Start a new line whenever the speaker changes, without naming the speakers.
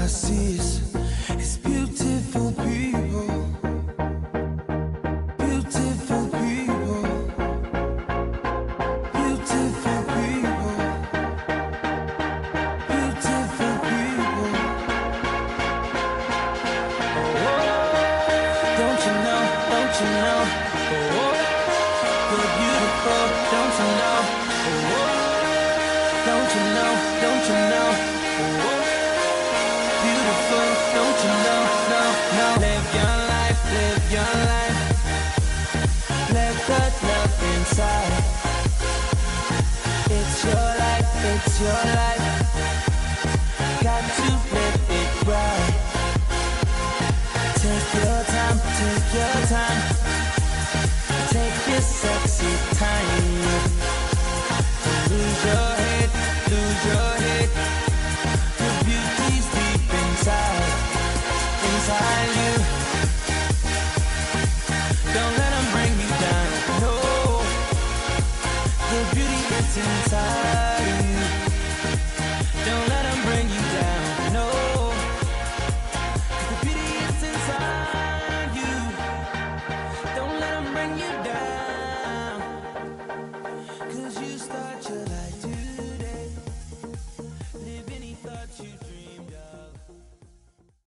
see is beautiful people. Beautiful people. Beautiful people. Beautiful people. Don't you know? Don't you know? You're beautiful. Don't you know? Don't you know? Don't you know? Beautiful. Don't you know? No, no. Live your life. Live your life. Let that love inside. It's your life. It's your life.